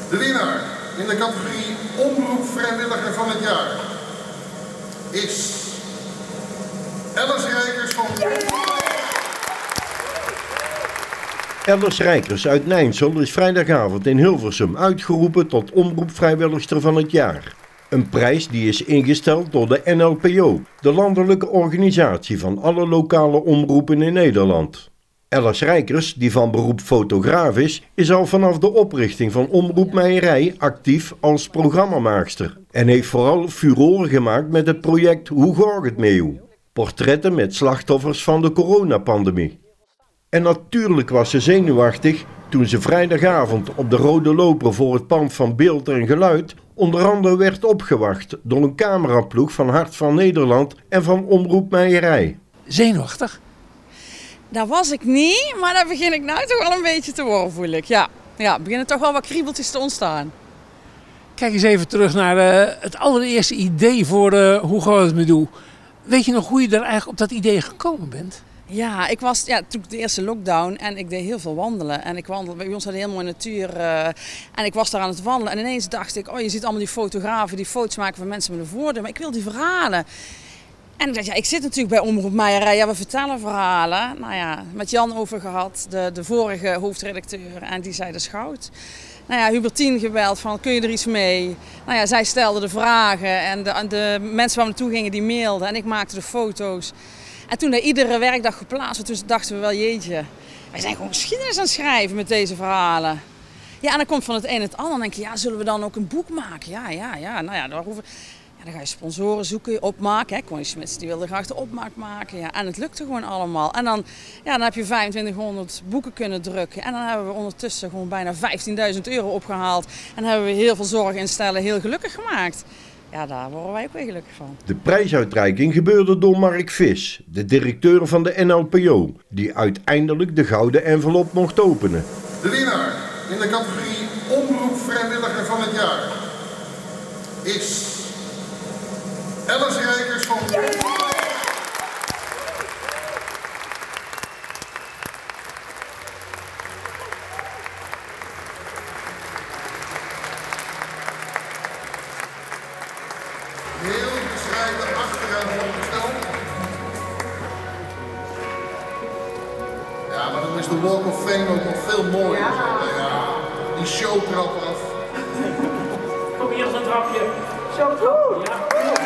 De winnaar in de categorie Omroep Vrijwilliger van het jaar is Alice Rijkers van... Alice Rijkers uit Nijnsel is vrijdagavond in Hilversum uitgeroepen tot Omroep Vrijwilligster van het jaar. Een prijs die is ingesteld door de NLPO, de landelijke organisatie van alle lokale omroepen in Nederland. Alice Rijkers, die van beroep fotograaf is al vanaf de oprichting van Omroep Meierij actief als programmamaakster. En heeft vooral furoren gemaakt met het project Hoe gaat het met u? Portretten met slachtoffers van de coronapandemie. En natuurlijk was ze zenuwachtig toen ze vrijdagavond op de Rode Loper voor het pand van Beeld en Geluid onder andere werd opgewacht door een cameraploeg van Hart van Nederland en van Omroep Meierij. Zenuwachtig? Daar was ik niet, maar daar begin ik nou toch wel een beetje te worden, voel ik. Ja, beginnen toch wel wat kriebeltjes te ontstaan. Kijk eens even terug naar het allereerste idee voor Hoe gaat het met u? Weet je nog hoe je er eigenlijk op dat idee gekomen bent? Ja, ik was toen de eerste lockdown en ik deed heel veel wandelen. En ik wandelde, bij ons had een heel mooie natuur en ik was daar aan het wandelen. En ineens dacht ik, oh je ziet allemaal die fotografen die foto's maken van mensen met een voordeur. Maar ik wil die verhalen. En ik dacht, ja, ik zit natuurlijk bij Omroep Meierij, ja, we vertellen verhalen. Nou ja, met Jan over gehad, de vorige hoofdredacteur, en die zei de schout. Nou ja, Hubertien gebeld van, kun je er iets mee? Nou ja, zij stelde de vragen en de mensen waar we naartoe gingen, die mailden en ik maakte de foto's. En toen dat iedere werkdag geplaatst werd, toen dachten we wel, jeetje, wij zijn gewoon geschiedenis aan het schrijven met deze verhalen. Ja, en dan komt van het een het ander en denk je, ja, zullen we dan ook een boek maken? Ja, nou ja, dan ga je sponsoren zoeken, opmaken. Hè. Connie Smits die wilde graag de opmaak maken. Ja. En het lukte gewoon allemaal. En dan heb je 2500 boeken kunnen drukken. En dan hebben we ondertussen gewoon bijna 15.000 euro opgehaald. En hebben we heel veel zorginstellingen heel gelukkig gemaakt. Ja, daar worden wij ook weer gelukkig van. De prijsuitreiking gebeurde door Mark Vis, de directeur van de NLPO, die uiteindelijk de gouden envelop mocht openen. De winnaar in de categorie Omroep Vrijwilliger van het jaar is Alice Rijkers van... Heel bescheiden achteraan opgesteld. Ja, maar dan is de Walk of Fame ook nog veel mooier. Ja, die showtrap af. Kom hier eens een trapje. Showtrap. Ja.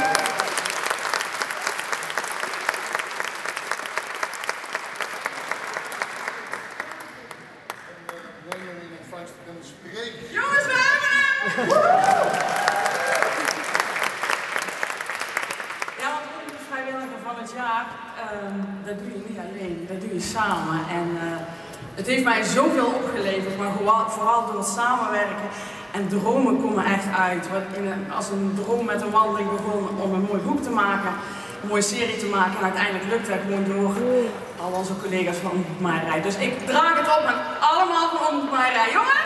Jongens, we hebben hem! Ja, want de vrijwilliger van het jaar, dat doe je niet alleen, dat doe je samen. En het heeft mij zoveel opgeleverd, maar vooral door het samenwerken. En dromen komen echt uit. Als een droom met een wandeling begon om een mooi boek te maken, een mooie serie te maken. En uiteindelijk lukt dat gewoon door al onze collega's van Omroep Meierij. Dus ik draag het op met allemaal van Omroep Meierij. Jongens!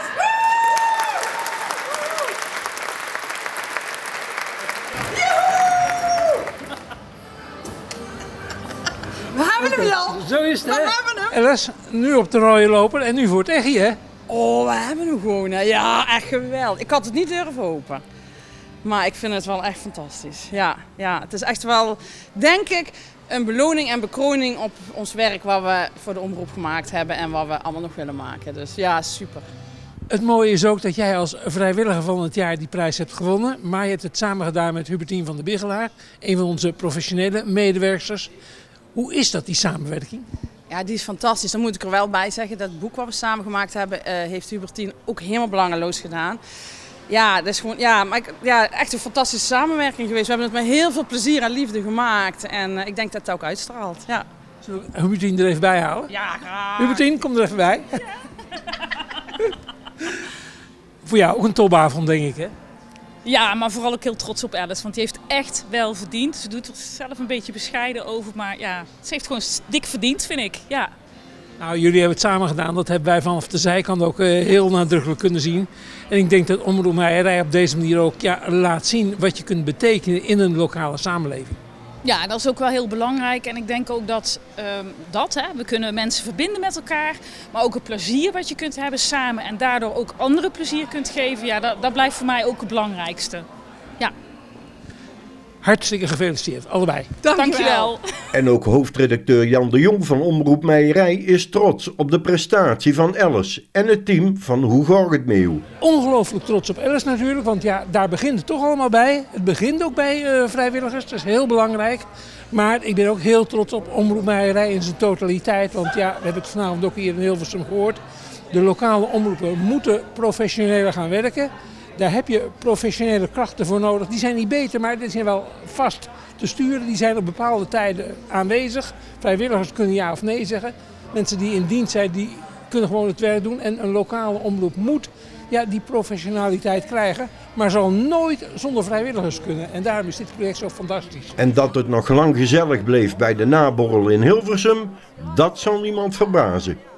We hebben hem, Jan! Zo is het, hè? We hebben hem! Alice, nu op de Rode Loper en nu voor het echt, hè? Oh, we hebben hem gewoon. Hè. Ja, echt geweldig. Ik had het niet durven hopen. Maar ik vind het wel echt fantastisch. Ja, het is echt wel, denk ik, een beloning en bekroning op ons werk wat we voor de omroep gemaakt hebben en wat we allemaal nog willen maken. Dus ja, super. Het mooie is ook dat jij als vrijwilliger van het jaar die prijs hebt gewonnen. Maar je hebt het samen gedaan met Hubertien van der Bigelaar, een van onze professionele medewerksters. Hoe is dat, die samenwerking? Ja, die is fantastisch. Dan moet ik er wel bij zeggen, dat boek wat we samen gemaakt hebben, heeft Hubertien ook helemaal belangeloos gedaan. Ja, dat is gewoon, echt een fantastische samenwerking geweest. We hebben het met heel veel plezier en liefde gemaakt. En ik denk dat het ook uitstraalt. Ja. Zullen we Hubertien er even bij halen? Ja, graag. Hubertien, kom er even bij. Ja. Voor jou ook een topavond, denk ik, hè? Ja, maar vooral ook heel trots op Alice, want die heeft echt wel verdiend. Ze doet er zelf een beetje bescheiden over, maar ja, ze heeft gewoon dik verdiend, vind ik. Ja. Nou, jullie hebben het samen gedaan. Dat hebben wij vanaf de zijkant ook heel nadrukkelijk kunnen zien. En ik denk dat Omroep Meierij op deze manier ook laat zien wat je kunt betekenen in een lokale samenleving. Ja, dat is ook wel heel belangrijk. En ik denk ook dat, we kunnen mensen verbinden met elkaar. Maar ook het plezier wat je kunt hebben samen en daardoor ook anderen plezier kunt geven. Ja, dat blijft voor mij ook het belangrijkste. Ja. Hartstikke gefeliciteerd, allebei. Dankjewel. En ook hoofdredacteur Jan de Jong van Omroep Meierij is trots op de prestatie van Alice en het team van Hoe Gaat het Meeuw. Ongelooflijk trots op Alice natuurlijk, want ja, daar begint het toch allemaal bij. Het begint ook bij vrijwilligers, dat is heel belangrijk. Maar ik ben ook heel trots op Omroep Meierij in zijn totaliteit, want ja, we hebben het vanavond ook hier in Hilversum gehoord. De lokale omroepen moeten professioneler gaan werken. Daar heb je professionele krachten voor nodig. Die zijn niet beter, maar die zijn wel vast te sturen. Die zijn op bepaalde tijden aanwezig. Vrijwilligers kunnen ja of nee zeggen. Mensen die in dienst zijn, die kunnen gewoon het werk doen. En een lokale omroep moet die professionaliteit krijgen. Maar zal nooit zonder vrijwilligers kunnen. En daarom is dit project zo fantastisch. En dat het nog lang gezellig bleef bij de naborrel in Hilversum, dat zal niemand verbazen.